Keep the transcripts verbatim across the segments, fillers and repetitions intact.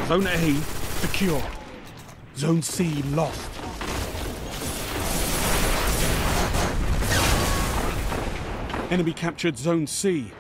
Zone A secure. Zone C lost. Enemy captured Zone C.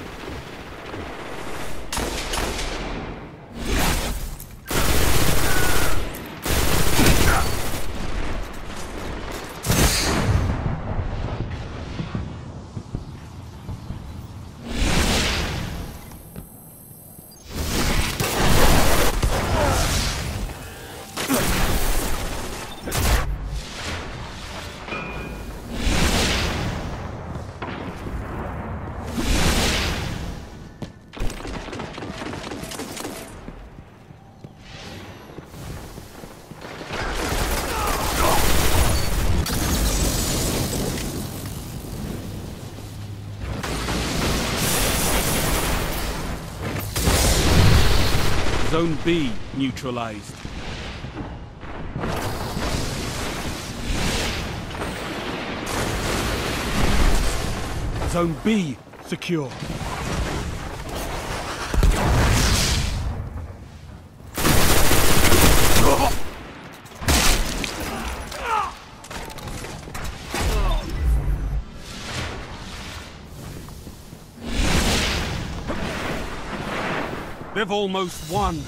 Zone B neutralized. Zone B secure. They've almost won.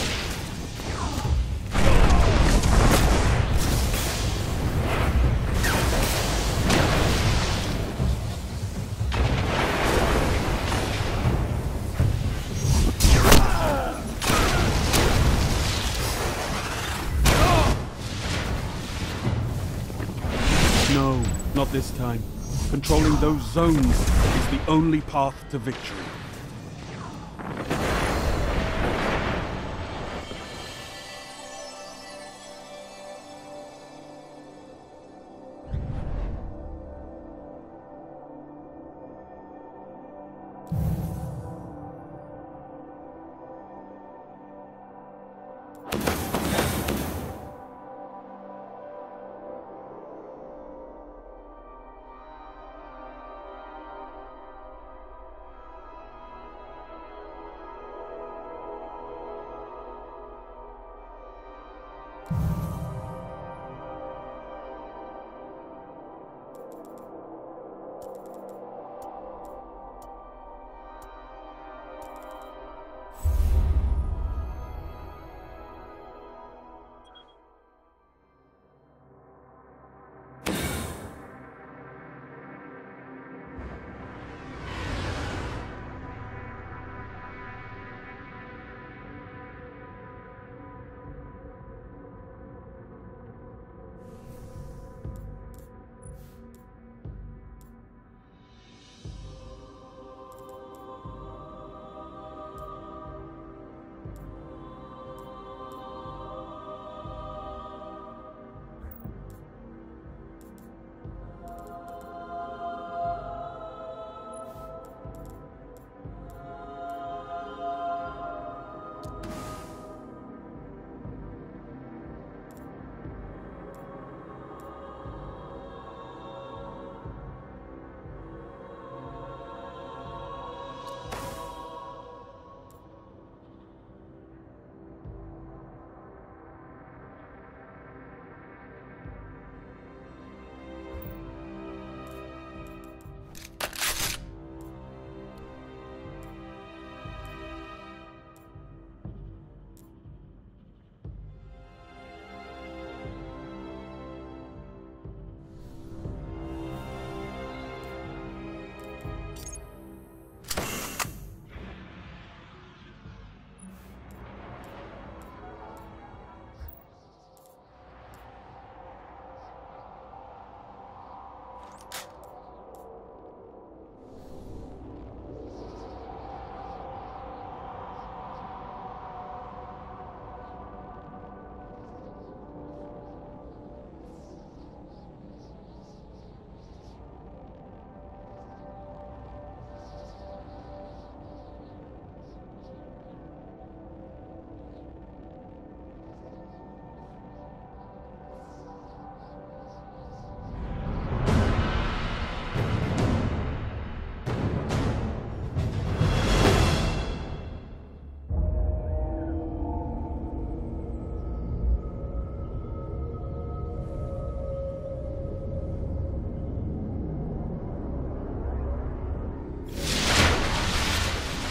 No, not this time. Controlling those zones is the only path to victory.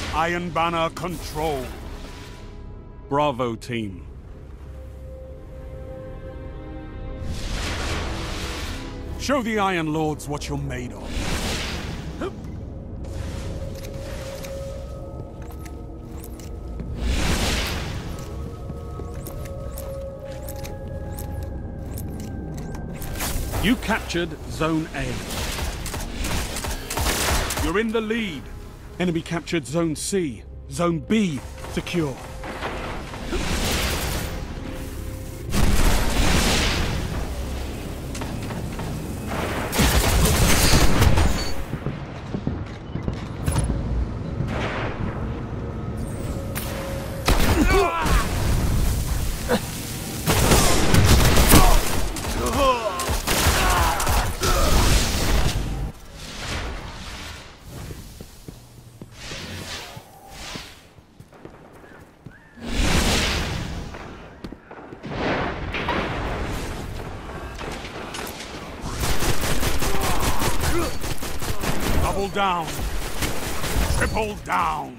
Iron Banner control. Bravo, team. Show the Iron Lords what you're made of. You captured Zone A. You're in the lead. Enemy captured Zone C. Zone B secure. Double down. Triple down.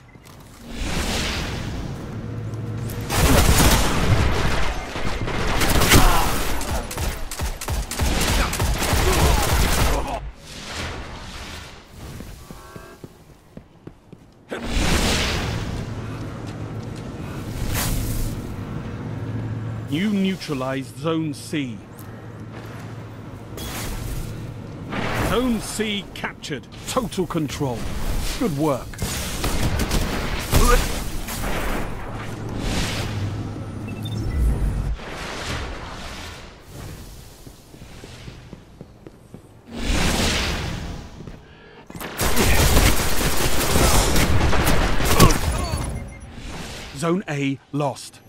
You neutralized Zone C. Zone C captured. Total control. Good work. Zone A lost.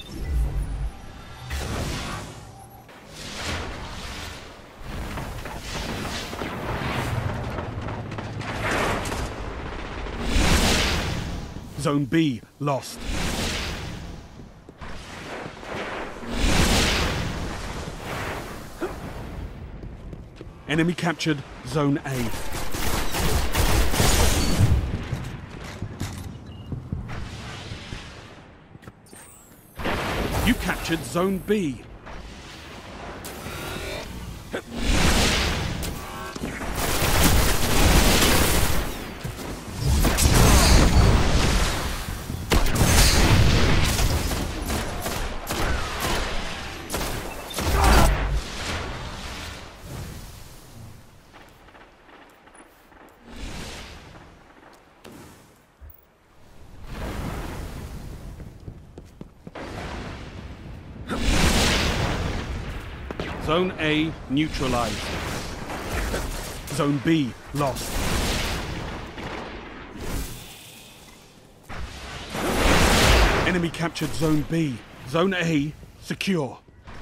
Zone B lost. Enemy captured Zone A. You captured Zone B. Zone A neutralized. Zone B lost. Enemy captured Zone B. Zone A secure.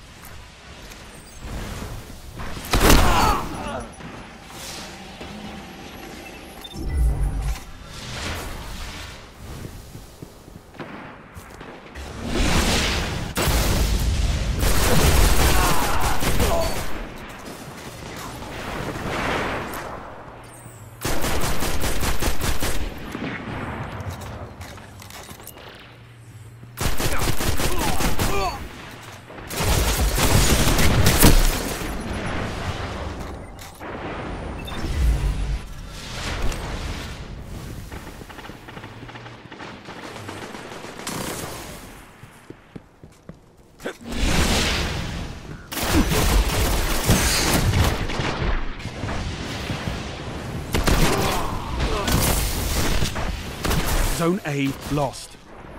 Zone A lost.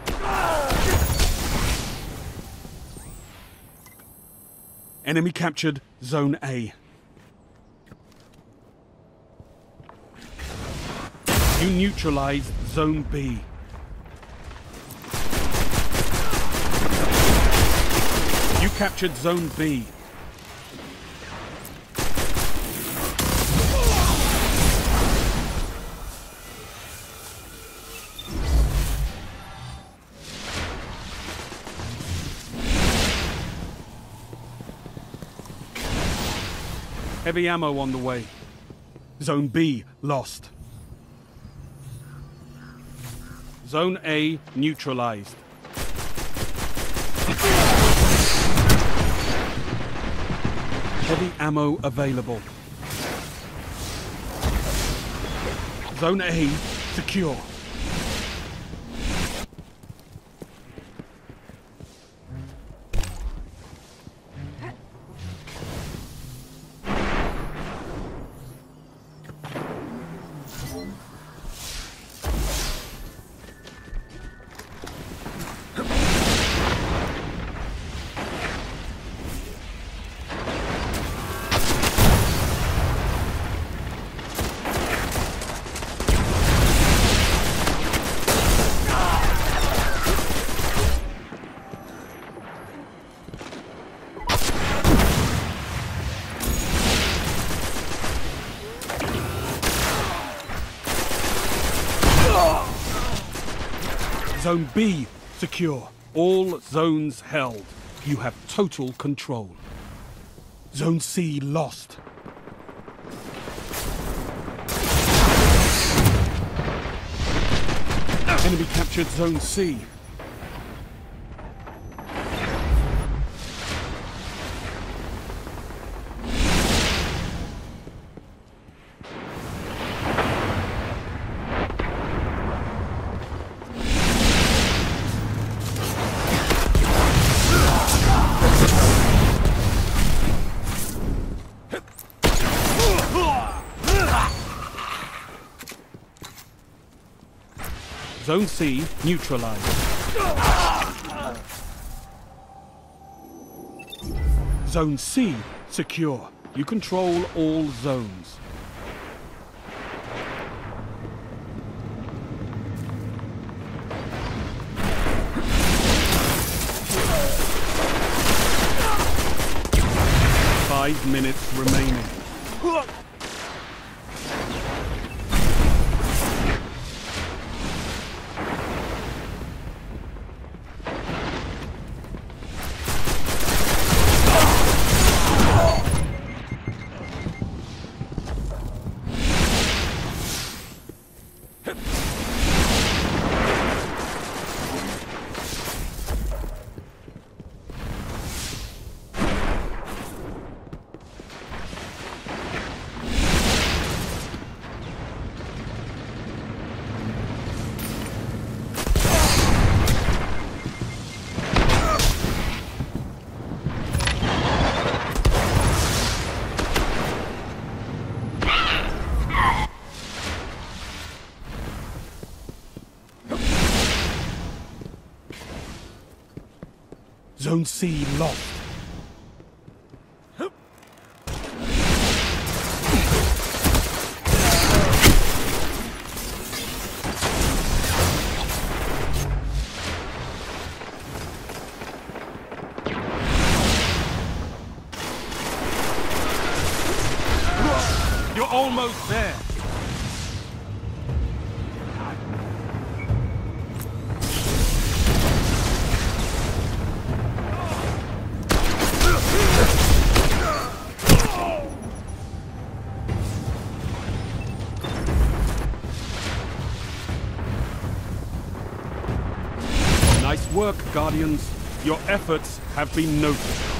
Enemy captured Zone A. You neutralized Zone B. You captured Zone B. Heavy ammo on the way. Zone B lost. Zone A neutralized. Heavy ammo available. Zone A secure. Zone B secure. All zones held. You have total control. Zone C lost. Enemy captured Zone C. Zone C neutralized. Zone C secure. You control all zones. Five minutes remaining. Zone C lost. You're almost there. Nice work, Guardians. Your efforts have been noted.